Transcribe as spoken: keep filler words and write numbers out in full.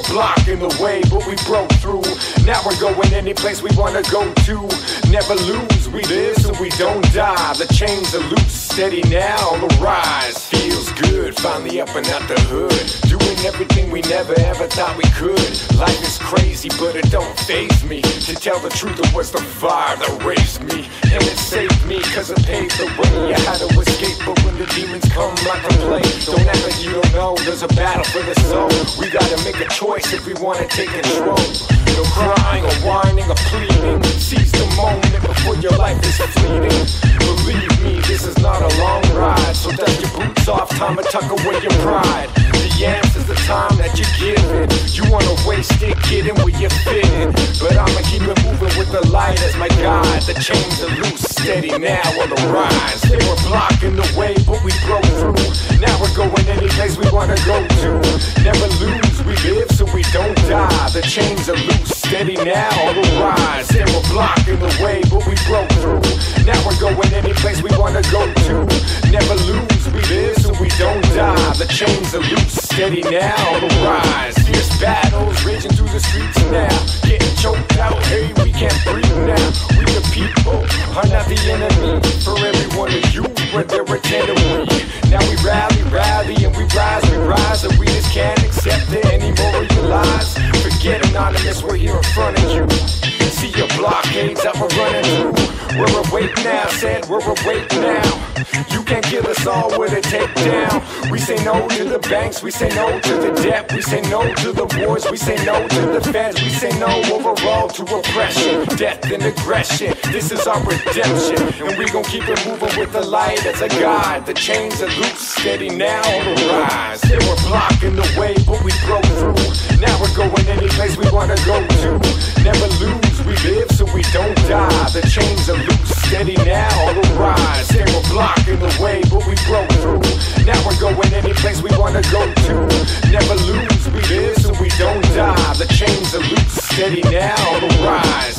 blocking the way, but we broke through. Now we're going any place we wanna go to. Never lose, we live so we don't die. The chains are loose, steady now on the rise. Feels good, finally up and out the hood, doing everything we never ever thought we could. Life is crazy, but it don't faze me. To tell the truth, it was the fire that raised me, and it saved me cause it paved the way. I had to escape, but when the demons come like a plague, don't act like you don't know, there's a battle for the soul. We gotta make a choice if we wanna take control. No crying or whining or pleading, seize the moment before your life is fleeting. Believe me, this is not a long ride, so dust your boots off, time to tuck away your pride. The answer's the time that you're given. You wanna waste it, get in where you're fitting, but I'ma keep it moving with the light as my guide. The chains are loose, steady now on the rise. They were blocking the way, but we broke through. Now we're going any place we wanna go to. Never lose, we live so we don't die. The chains are loose, steady now on the rise. They were blocking the way, but we broke through. Now we're going any place we wanna go to. Never lose, we live so we don't die. The chains are loose, steady now on the rise. Fierce battles raging through the streets now, getting choked out, hey, we can't breathe now. We the people are not the enemy. For every one of you, we're there attending we. Now we rally, rally, and we rise, we rise, and we just can't accept it anymore of your lies. Forget anonymous, we're here in front of you. See your blockades that we're running through. We're awake now, said we're awake now. You can't kill us all with a takedown. We say no to the banks, we say no to the debt, we say no to the wars, we say no to the feds, we say no overall to oppression, death and aggression. This is our redemption, and we gon' keep it moving with the light as a guide. The chains are loose, steady now on the rise. They were blocking the way, but we broke through. Now we're going any place we wanna go to. Never lose, we live so we don't die. The chains are loose, steady now on the rise. They were blocking the way, but we broke through. Now we're going any place we wanna go to. Never lose, we live so we don't die. The chains are loose, steady now on the rise.